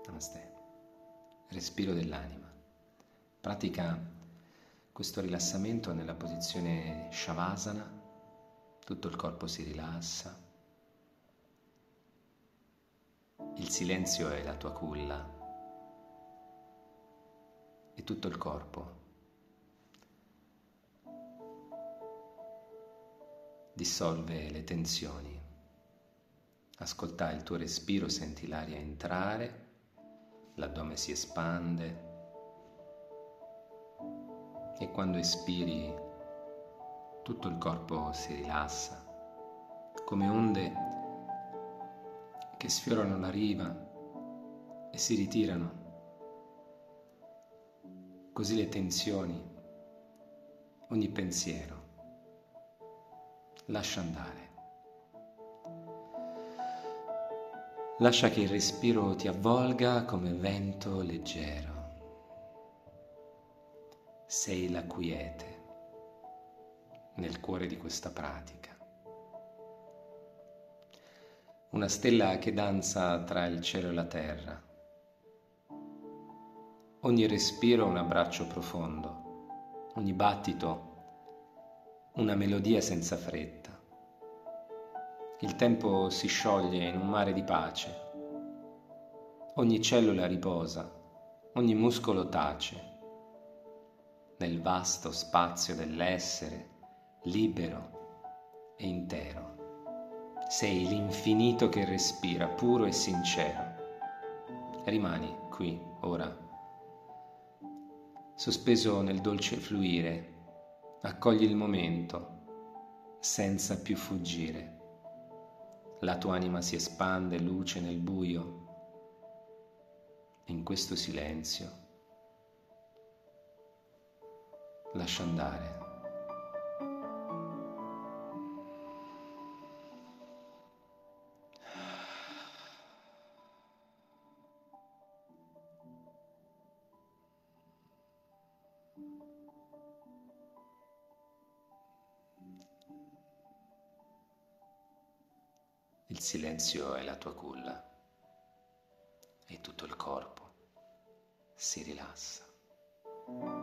Namaste. Respiro dell'anima. Pratica questo rilassamento nella posizione Shavasana. Tutto il corpo si rilassa. Il silenzio è la tua culla e tutto il corpo dissolve le tensioni. Ascolta il tuo respiro, senti l'aria entrare, l'addome si espande e quando espiri tutto il corpo si rilassa, come onde che sfiorano la riva e si ritirano. Così le tensioni, ogni pensiero, lascia andare. Lascia che il respiro ti avvolga come vento leggero. Sei la quiete nel cuore di questa pratica. Una stella che danza tra il cielo e la terra. Ogni respiro un abbraccio profondo, ogni battito una melodia senza fretta. Il tempo si scioglie in un mare di pace. Ogni cellula riposa, ogni muscolo tace. Nel vasto spazio dell'essere, libero e intero. Sei l'infinito che respira, puro e sincero. Rimani qui, ora, sospeso nel dolce fluire. Accogli il momento, senza più fuggire. La tua anima si espande, luce nel buio. In questo silenzio, lascia andare. Il silenzio è la tua culla e tutto il corpo si rilassa.